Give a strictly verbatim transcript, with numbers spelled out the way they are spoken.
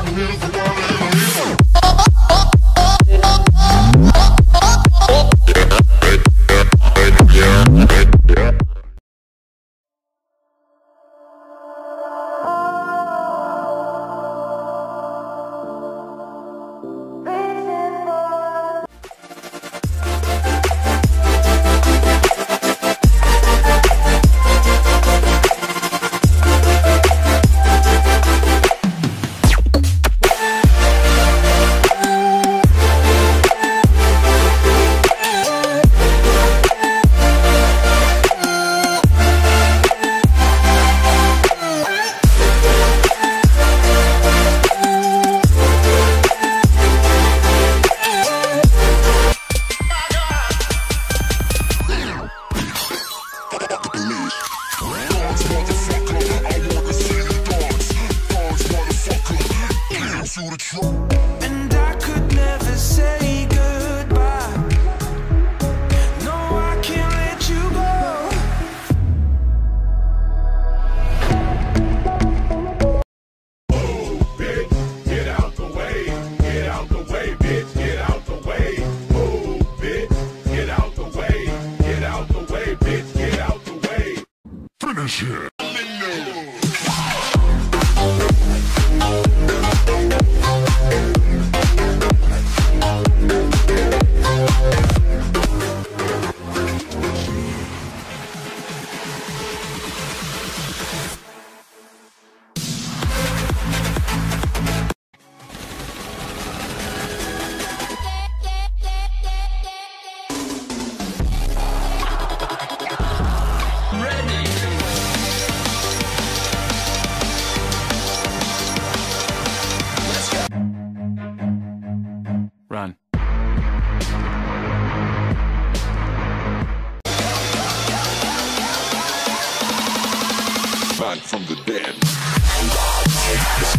And I could never say goodbye. No, I can't let you go. Move, bitch, get out the way. Get out the way, bitch, get out the way. Move, bitch, get out the way. Get out the way, bitch, get out the way. Finish it. Run. Back from the dead.